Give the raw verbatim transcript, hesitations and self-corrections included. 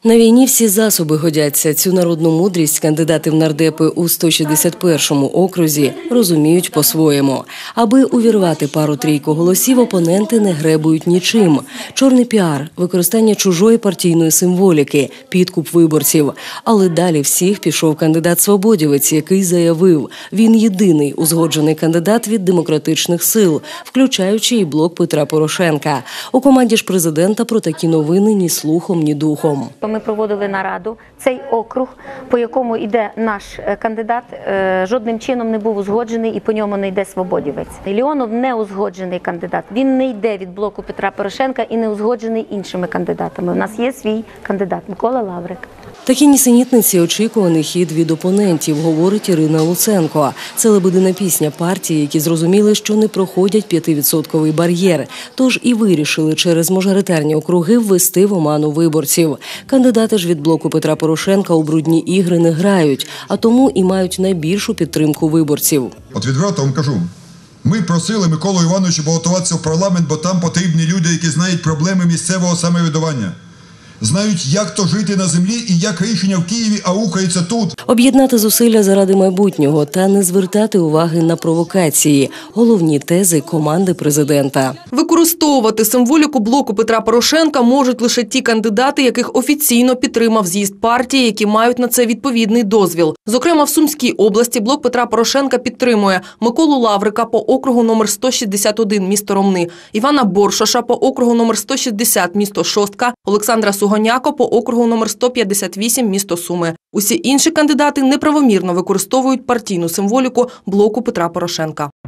На війні всі засоби годяться. Цю народну мудрість кандидати в нардепи у сто шістдесят першому окрузі розуміють по-своєму. Аби увірвати пару-трійку голосів, опоненти не гребують нічим. Чорний піар, використання чужої партійної символіки, підкуп виборців. Але далі всіх пішов кандидат-свободівець, який заявив, він єдиний узгоджений кандидат від демократичних сил, включаючи і блок Петра Порошенка. У команді ж президента про такі новини ні слухом, ні духом. Ми проводили нараду. Цей округ, по якому йде наш кандидат, жодним чином не був узгоджений і по ньому не йде свободівець. Леонов не узгоджений кандидат. Він не йде від блоку Петра Порошенка і не узгоджений іншими кандидатами. У нас є свій кандидат Микола Лаврик. Такі нісенітниці – очікуваний хід від опонентів, говорить Ірина Луценко. Це лебедина пісня партії, які зрозуміли, що не проходять п'ятивідсотковий бар'єр. Тож і вирішили через мажоритарні округи ввести в оману виборців. Кандидати ж від блоку Петра Порошенка у брудні ігри не грають, а тому і мають найбільшу підтримку виборців. От відверто вам кажу, ми просили Миколу Івановича балотуватися в парламент, бо там потрібні люди, які знають проблеми місцевого самоврядування. Знають, як то жити на землі і як рішення в Києві аукаються тут. Об'єднати зусилля заради майбутнього та не звертати уваги на провокації – головні тези команди президента. Використовувати символіку блоку Петра Порошенка можуть лише ті кандидати, яких офіційно підтримав з'їзд партії, які мають на це відповідний дозвіл. Зокрема, в Сумській області блок Петра Порошенка підтримує Миколу Лаврика по округу номер сто шістдесят один місто Ромни, Івана Боршаша по округу номер сто шістдесят місто Шостка, Олександра Сугоняко по округу номер сто п'ятдесят вісім місто Суми. Усі інші кандидати неправомірно використовують партійну символіку блоку Петра Порошенка.